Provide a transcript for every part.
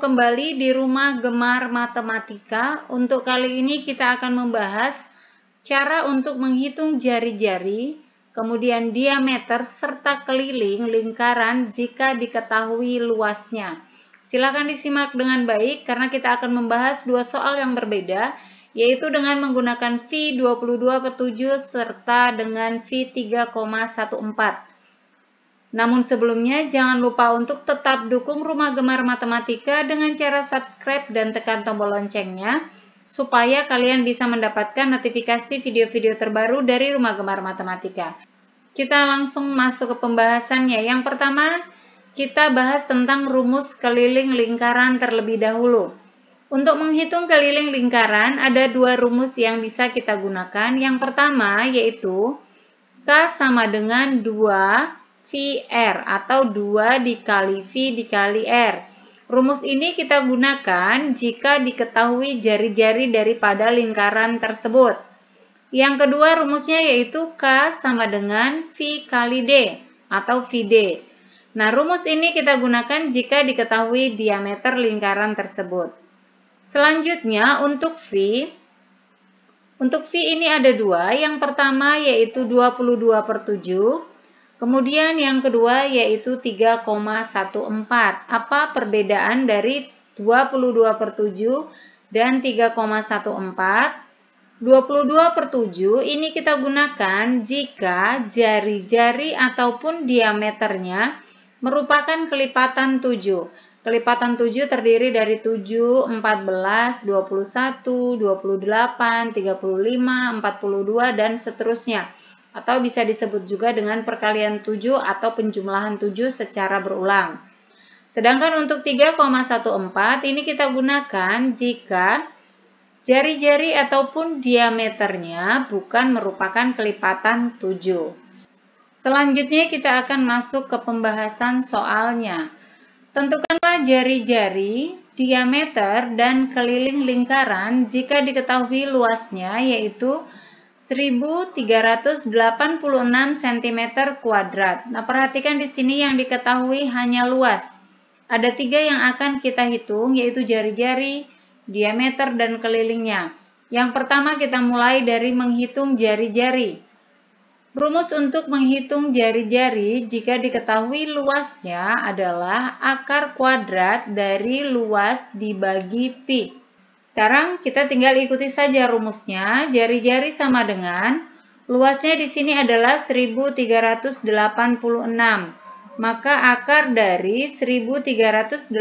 kembali di Rumah Gemar Matematika. Untuk kali ini kita akan membahas cara untuk menghitung jari-jari, kemudian diameter serta keliling lingkaran jika diketahui luasnya. Silakan disimak dengan baik karena kita akan membahas dua soal yang berbeda, yaitu dengan menggunakan V 22/7 serta dengan V 3,14. Namun sebelumnya jangan lupa untuk tetap dukung Rumah Gemar Matematika dengan cara subscribe dan tekan tombol loncengnya supaya kalian bisa mendapatkan notifikasi video-video terbaru dari Rumah Gemar Matematika. Kita langsung masuk ke pembahasannya. Yang pertama, kita bahas tentang rumus keliling lingkaran terlebih dahulu. Untuk menghitung keliling lingkaran ada dua rumus yang bisa kita gunakan. Yang pertama yaitu K sama dengan 2 VR atau 2 dikali V dikali R. Rumus ini kita gunakan jika diketahui jari-jari daripada lingkaran tersebut. Yang kedua rumusnya yaitu K sama dengan V kali D atau VD. Nah, rumus ini kita gunakan jika diketahui diameter lingkaran tersebut. Selanjutnya untuk V ini ada dua. Yang pertama yaitu 22/7. Kemudian yang kedua yaitu 3,14. Apa perbedaan dari 22/7 dan 3,14? 22/7 ini kita gunakan jika jari-jari ataupun diameternya merupakan kelipatan 7. Kelipatan 7 terdiri dari 7, 14, 21, 28, 35, 42, dan seterusnya. Atau bisa disebut juga dengan perkalian 7 atau penjumlahan 7 secara berulang. Sedangkan untuk 3,14 ini kita gunakan jika jari-jari ataupun diameternya bukan merupakan kelipatan 7. Selanjutnya kita akan masuk ke pembahasan soalnya. Tentukanlah jari-jari, diameter, dan keliling lingkaran jika diketahui luasnya yaitu 1386 cm². Nah, perhatikan di sini yang diketahui hanya luas. Ada tiga yang akan kita hitung, yaitu jari-jari, diameter, dan kelilingnya. Yang pertama kita mulai dari menghitung jari-jari. Rumus untuk menghitung jari-jari jika diketahui luasnya adalah akar kuadrat dari luas dibagi pi. Sekarang kita tinggal ikuti saja rumusnya. Jari-jari sama dengan luasnya di sini adalah 1386. Maka akar dari 1386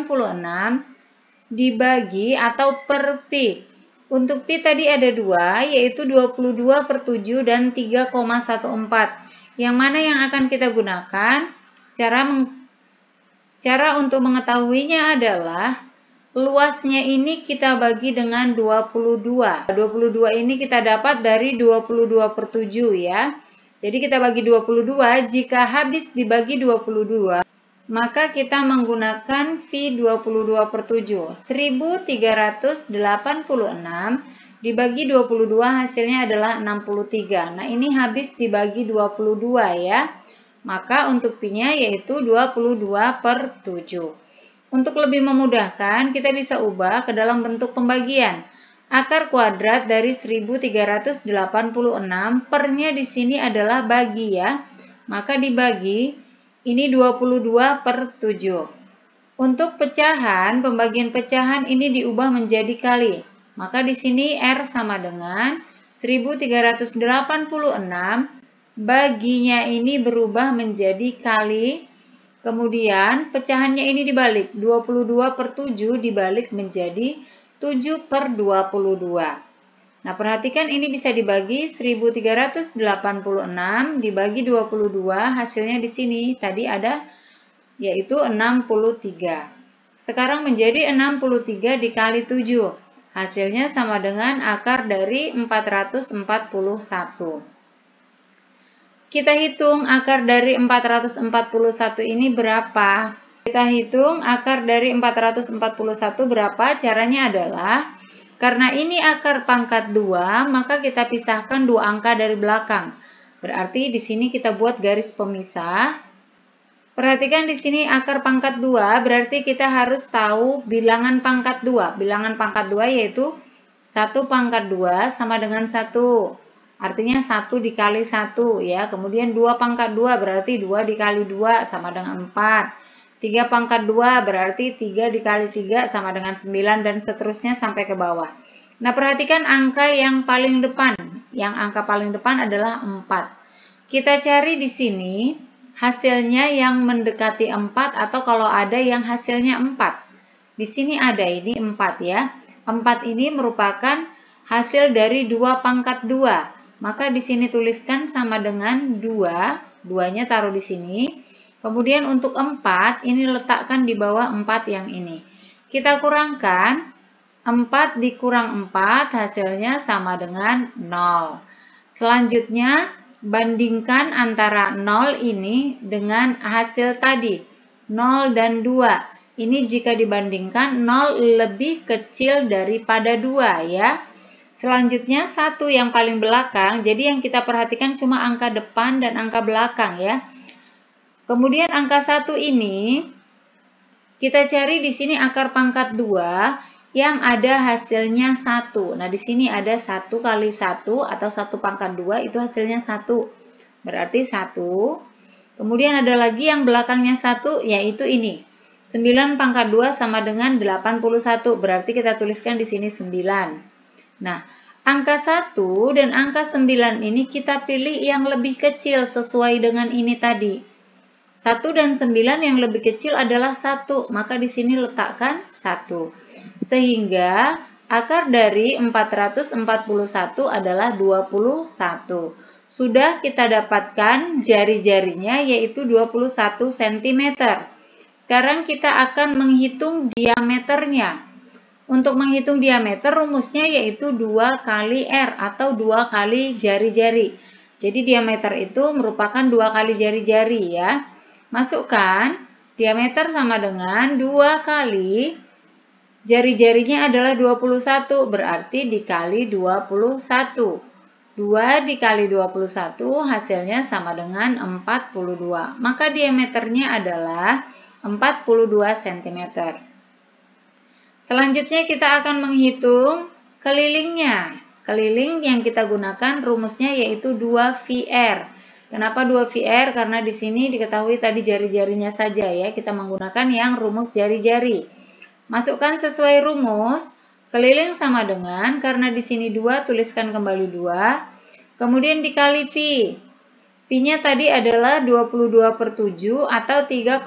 dibagi atau per pi. Untuk pi tadi ada dua, yaitu 22/7 dan 3,14. Yang mana yang akan kita gunakan? Cara untuk mengetahuinya adalah luasnya ini kita bagi dengan 22. 22 ini kita dapat dari 22/7 ya. Jadi kita bagi 22, jika habis dibagi 22, maka kita menggunakan V 22/7. 1386 dibagi 22 hasilnya adalah 63. Nah, ini habis dibagi 22 ya. Maka untuk pi-nya yaitu 22/7. Untuk lebih memudahkan, kita bisa ubah ke dalam bentuk pembagian. Akar kuadrat dari 1386 per-nya di sini adalah bagi ya. Maka dibagi, ini 22/7. Untuk pecahan, pembagian pecahan ini diubah menjadi kali. Maka di sini R sama dengan 1386, baginya ini berubah menjadi kali. Kemudian pecahannya ini dibalik, 22/7 dibalik menjadi 7/22. Nah, perhatikan ini bisa dibagi 1386 dibagi 22, hasilnya di sini tadi ada yaitu 63. Sekarang menjadi 63 dikali 7. Hasilnya sama dengan akar dari 441. Kita hitung akar dari 441 ini berapa? Kita hitung akar dari 441 berapa? Caranya adalah, karena ini akar pangkat 2, maka kita pisahkan dua angka dari belakang. Berarti di sini kita buat garis pemisah. Perhatikan di sini akar pangkat 2, berarti kita harus tahu bilangan pangkat 2. Bilangan pangkat 2 yaitu 1 pangkat 2 sama dengan 1. Artinya 1 dikali 1 ya. Kemudian 2 pangkat 2 berarti 2 dikali 2 sama dengan 4. 3 pangkat 2 berarti 3 dikali 3 sama dengan 9 dan seterusnya sampai ke bawah. Nah, perhatikan angka yang paling depan. Yang angka paling depan adalah 4. Kita cari di sini hasilnya yang mendekati 4 atau kalau ada yang hasilnya 4. Di sini ada ini 4 ya. 4 ini merupakan hasil dari 2 pangkat 2. Maka di sini tuliskan sama dengan 2. 2-nya taruh di sini. Kemudian untuk 4 ini letakkan di bawah 4 yang ini. Kita kurangkan 4 dikurang 4 hasilnya sama dengan 0. Selanjutnya bandingkan antara 0 ini dengan hasil tadi, 0 dan 2. Ini jika dibandingkan 0 lebih kecil daripada 2 ya. Selanjutnya 1 yang paling belakang, jadi yang kita perhatikan cuma angka depan dan angka belakang ya. Kemudian angka 1 ini kita cari di sini akar pangkat 2 yang ada hasilnya 1. Nah, di sini ada 1 kali 1 atau 1 pangkat 2 itu hasilnya 1. Berarti 1. Kemudian ada lagi yang belakangnya 1 yaitu ini. 9 pangkat 2 sama dengan 81. Berarti kita tuliskan di sini 9. Nah, angka 1 dan angka 9 ini kita pilih yang lebih kecil sesuai dengan ini tadi. 1 dan 9 yang lebih kecil adalah 1, maka di sini letakkan 1. Sehingga akar dari 441 adalah 21. Sudah kita dapatkan jari-jarinya yaitu 21 cm. Sekarang kita akan menghitung diameternya. Untuk menghitung diameter rumusnya yaitu 2 kali R atau 2 kali jari-jari. Jadi diameter itu merupakan 2 kali jari-jari ya. Masukkan diameter sama dengan 2 kali jari-jarinya adalah 21, berarti dikali 21. 2 dikali 21 hasilnya sama dengan 42. Maka diameternya adalah 42 cm. Selanjutnya kita akan menghitung kelilingnya. Keliling yang kita gunakan rumusnya yaitu 2VR. Kenapa 2VR? Karena di sini diketahui tadi jari-jarinya saja ya. Kita menggunakan yang rumus jari-jari. Masukkan sesuai rumus, keliling sama dengan, karena di sini 2, tuliskan kembali 2. Kemudian dikali V. V-nya tadi adalah 22/7 atau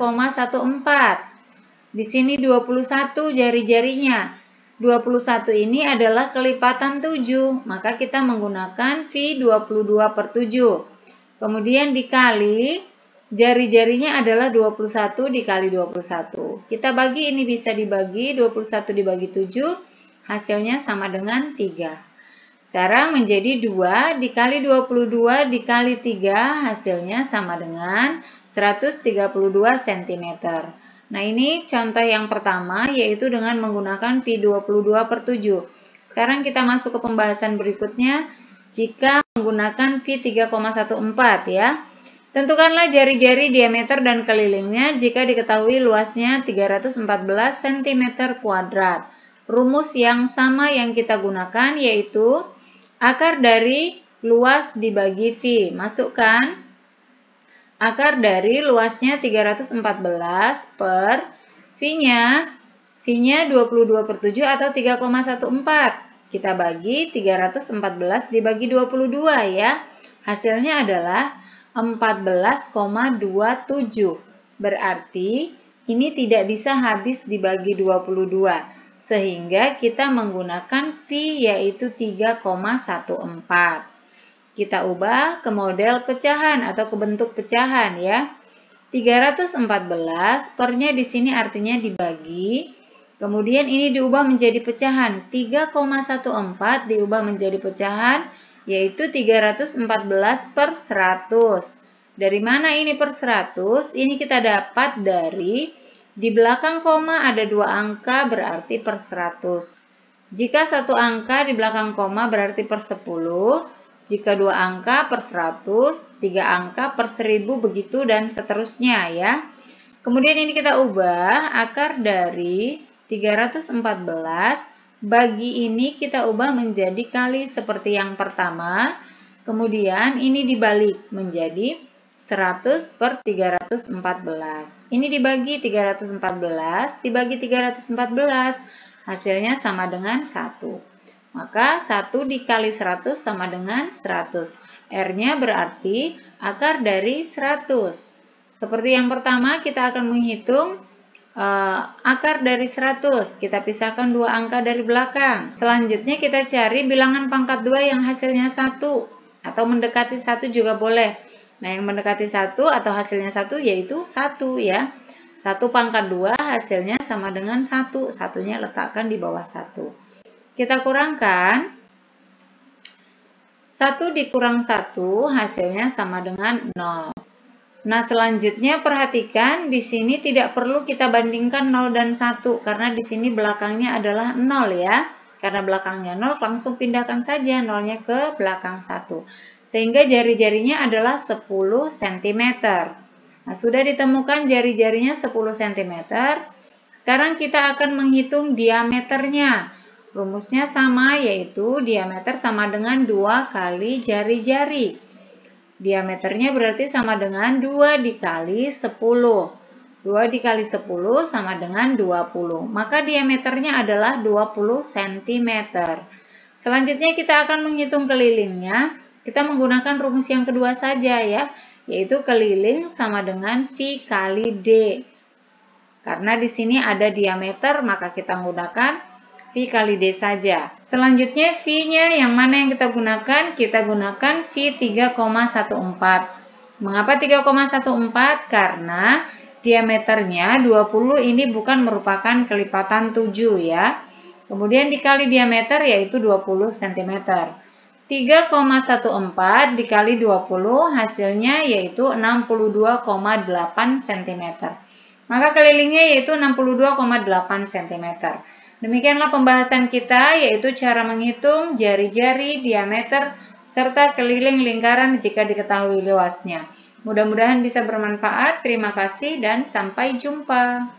3,14. Di sini 21 jari-jarinya. 21 ini adalah kelipatan 7, maka kita menggunakan V 22/7. Kemudian dikali jari-jarinya adalah 21 dikali 21. Kita bagi, ini bisa dibagi, 21 dibagi 7, hasilnya sama dengan 3. Sekarang menjadi 2 dikali 22 dikali 3, hasilnya sama dengan 132 cm. Nah, ini contoh yang pertama, yaitu dengan menggunakan V 22/7. Sekarang kita masuk ke pembahasan berikutnya, jika menggunakan V 3,14 ya. Tentukanlah jari-jari diameter dan kelilingnya jika diketahui luasnya 314 cm². Rumus yang sama yang kita gunakan yaitu akar dari luas dibagi V. Masukkan akar dari luasnya 314 per V-nya 22/7 atau 3,14. Kita bagi 314 dibagi 22 ya. Hasilnya adalah 14,27. Berarti ini tidak bisa habis dibagi 22. Sehingga kita menggunakan V yaitu 3,14. Kita ubah ke model pecahan atau ke bentuk pecahan ya. 314 pernya di sini artinya dibagi. Kemudian ini diubah menjadi pecahan. 3,14 diubah menjadi pecahan yaitu 314/100. Dari mana ini per 100? Ini kita dapat dari di belakang koma ada 2 angka berarti per 100. Jika satu angka di belakang koma berarti per 10. Jika 2 angka per 100, 3 angka per 1000 begitu dan seterusnya ya. Kemudian ini kita ubah akar dari 314, bagi ini kita ubah menjadi kali seperti yang pertama. Kemudian ini dibalik menjadi 100 per 314. Ini dibagi 314, dibagi 314, hasilnya sama dengan 1. Maka 1 dikali 100 sama dengan 100. R-nya berarti akar dari 100. Seperti yang pertama, kita akan menghitung akar dari 100. Kita pisahkan dua angka dari belakang. Selanjutnya kita cari bilangan pangkat 2 yang hasilnya 1. Atau mendekati 1 juga boleh. Nah, yang mendekati 1 atau hasilnya 1 yaitu 1 ya. 1 pangkat 2 hasilnya sama dengan 1. Satunya letakkan di bawah 1. Kita kurangkan. 1 dikurang 1 hasilnya sama dengan 0. Nah, selanjutnya perhatikan di sini tidak perlu kita bandingkan 0 dan 1 karena di sini belakangnya adalah 0 ya. Karena belakangnya 0 langsung pindahkan saja 0-nya ke belakang 1. Sehingga jari-jarinya adalah 10 cm. Nah, sudah ditemukan jari-jarinya 10 cm. Sekarang kita akan menghitung diameternya. Rumusnya sama, yaitu diameter sama dengan 2 kali jari-jari. Diameternya berarti sama dengan 2 dikali 10. 2 dikali 10 sama dengan 20. Maka diameternya adalah 20 cm. Selanjutnya kita akan menghitung kelilingnya. Kita menggunakan rumus yang kedua saja ya, yaitu keliling sama dengan V kali D. Karena di sini ada diameter, maka kita menggunakan V kali D saja. Selanjutnya V-nya yang mana yang kita gunakan? Kita gunakan V 3,14. Mengapa 3,14? Karena diameternya 20 ini bukan merupakan kelipatan 7 ya. Kemudian dikali diameter yaitu 20 cm. 3,14 dikali 20 hasilnya yaitu 62,8 cm. Maka kelilingnya yaitu 62,8 cm. Demikianlah pembahasan kita, yaitu cara menghitung jari-jari, diameter, serta keliling lingkaran jika diketahui luasnya. Mudah-mudahan bisa bermanfaat. Terima kasih dan sampai jumpa.